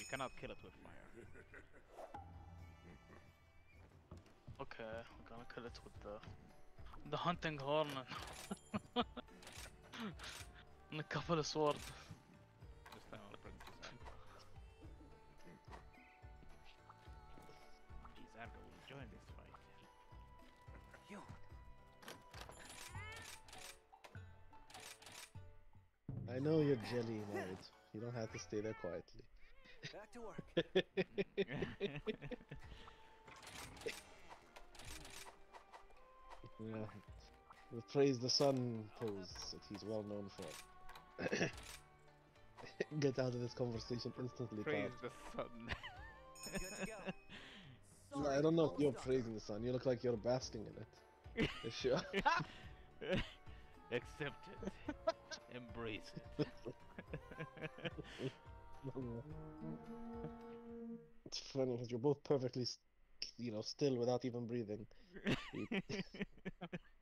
cannot kill it with fire. Okay, we're gonna kill it with the hunting horn and a couple of swords. This time I'll bring Gizargo. Gizargo will join this fight. You. I know you're jelly married. You don't have to stay there quietly. Back to work. Yeah. The praise the sun pose that he's well known for. Get out of this conversation instantly, Praise Todd. the sun. Good to go. No, I don't know if you're praising the sun. You look like you're basking in it. Sure. Accept it. Embrace it. It's funny because you're both perfectly, still without even breathing.